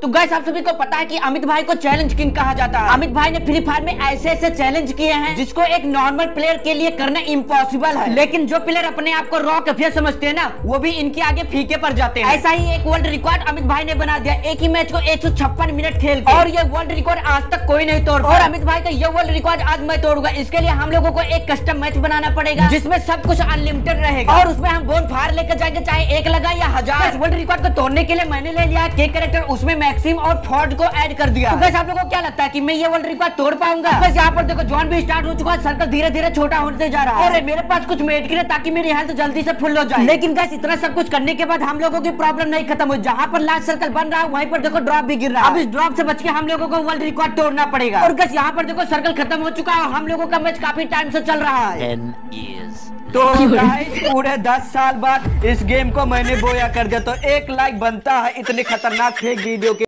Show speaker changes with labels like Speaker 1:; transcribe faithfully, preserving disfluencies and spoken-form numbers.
Speaker 1: तो गाइस आप सभी को पता है कि अमित भाई को चैलेंज किंग कहा जाता है। अमित भाई ने फ्री फायर में ऐसे ऐसे चैलेंज किए हैं जिसको एक नॉर्मल प्लेयर के लिए करना इम्पॉसिबल है, लेकिन जो प्लेयर अपने आप को रॉ कफिया समझते हैं ना, वो भी इनके आगे फीके पड़ जाते हैं। ऐसा ही एक वर्ल्ड रिकॉर्ड अमित भाई ने बना दिया, एक ही मैच को एक सौ छप्पन मिनट खेल के, और ये वर्ल्ड रिकॉर्ड आज तक कोई नहीं तोड़ पाया। और अमित भाई का ये वर्ल्ड रिकॉर्ड आज मैं तोड़ूंगा। इसके लिए हम लोगों को एक कस्टम मैच बनाना पड़ेगा जिसमें सब कुछ अनलिमिटेड रहेगा, और उसमें हम बोन फायर लेकर जाएंगे, चाहे एक लगा या हजार। वर्ल्ड रिकॉर्ड को तोड़ने के लिए मैंने ले लिया के कैरेक्टर, उसमें मैक्सिम और फोर्ड को ऐड कर दिया। तो बस आप लोगों को क्या लगता है कि मैं ये वर्ल्ड रिकॉर्ड तोड़ पाऊंगा? बस यहाँ पर देखो जॉन भी स्टार्ट हो चुका है, सर्कल धीरे धीरे छोटा होते जा रहा है, और मेरे पास कुछ मेडिकेट है ताकि मेरी हेल्थ जल्दी से फुल हो जाए। लेकिन गाइस इतना सब कुछ करने के बाद हम लोगों की प्रॉब्लम नहीं खत्म हुई। जहाँ पर लास्ट सर्कल बन रहा है वहीं पर देखो ड्रॉप भी गिर रहा है। अब इस ड्रॉप से बच के हम लोगों को वर्ल्ड रिकॉर्ड तोड़ना पड़ेगा। और गाइस यहाँ पर देखो सर्कल खत्म हो चुका है और हम लोगों का मैच काफी टाइम से चल रहा है। तो गाइस पूरे दस साल बाद इस गेम को मैंने बोया कर दिया, तो एक लाइक बनता है इतने खतरनाक फेक वीडियो के।